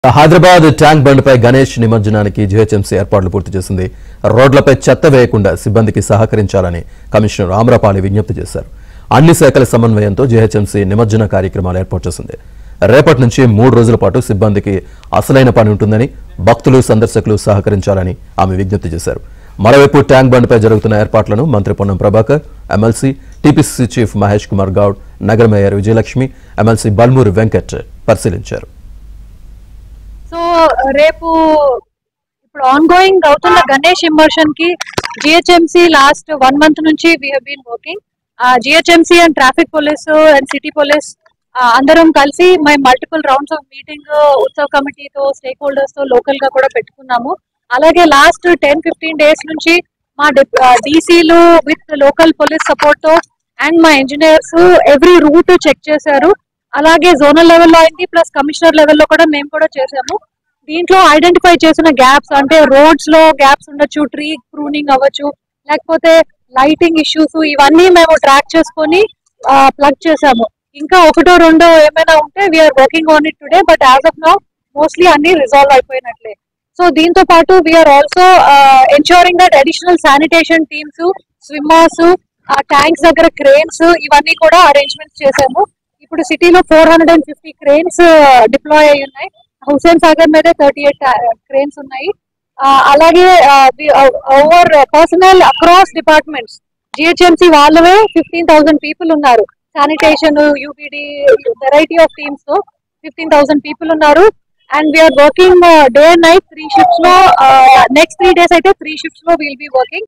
Hyderabad tank బండ్పై Ganesh నిమజ్జనానికి GHMC ఏర్పాట్లు పూర్తి చేసింది. రోడ్లపై చెత్త వేయకుండా సిబ్బందికి సహకరించాలని కమిషనర్ ఆమ్రపాలి విజ్ఞప్తి చేశారు. అన్ని శాఖల సమన్వయంతో జీహెచ్ఎంసీ నిమజ్జన కార్యక్రమాలు ఏర్పాటు చేసింది. రేపటి నుంచి 3 రోజుల పాటు సిబ్బందికి అసలైన పని ఉంటుందని, భక్తులు సందర్శకులు సహకరించాలని ఆమె విజ్ఞప్తి చేశారు. మరోవైపు ట్యాంక్ బండ్పై జరుగుతున్న ఏర్పాట్లను మంత్రి Ponnam Prabhakar, MLC, TPCC chief Mahesh Kumar Goud, నగర మేయర్ విజయలక్ష్మి, ఎమ్మెల్సీ బల్మూరి వెంకట్ పరిశీలించారు. సో రేపు ఇప్పుడు ఆన్గోయింగ్ అవుతున్న గణేష్ ఇమర్షన్ కి జిహెచ్ఎంసీ లాస్ట్ 1 month నుంచి we have been working. GHMC and traffic police and city police అందరం కలిసి మేము multiple rounds of meeting Utsav కమిటీతో, స్టేక్ హోల్డర్స్ తో లోకల్ గా కూడా పెట్టుకున్నాము. అలాగే లాస్ట్ 10-15 days నుంచి మా డీసీలు విత్ లోకల్ పోలీస్ సపోర్ట్ తో అండ్ మా ఇంజనీర్స్ ఎవ్రీ రూట్ చెక్ చేశారు. అలాగే జోనల్ లెవెల్లో అయింది, ప్లస్ కమిషనర్ లెవెల్లో కూడా మేము కూడా చేసాము. దీంట్లో ఐడెంటిఫై చేసిన గ్యాప్స్ అంటే రోడ్స్ లో గ్యాప్స్ ఉండొచ్చు, ట్రీ ప్రూనింగ్ అవ్వచ్చు, లేకపోతే లైటింగ్ ఇష్యూస్, ఇవన్నీ మేము ట్రాక్ చేసుకొని ప్లగ్ చేసాము. ఇంకా 1-2 ఏమైనా ఉంటే we're working on it today, but as of now mostly అన్ని రిజాల్వ్ అయిపోయినట్లే. సో దీంతో పాటు we're also ensuring that additional sanitation teams, swimmers, tanks దగ్గర క్రేన్స్, ఇవన్నీ కూడా అరేంజ్మెంట్స్ చేసాము. ఇప్పుడు సిటీలో 450 క్రేన్స్ డిప్లాయ్ అయి ఉన్నాయి. హుస్సేన్ సాగర్ మీద 38 క్రేన్స్ ఉన్నాయి. అలాగే over personnel across departments GHMC వాళ్ళవే 15,000 పీపుల్ ఉన్నారు. Sanitation, UPD, variety of teams తో 15,000 పీపుల్ ఉన్నారు. And we're working day and night 3 shifts లో. నెక్స్ట్ 3 days అయితే 3 shifts లో విల్ బి వర్కింగ్.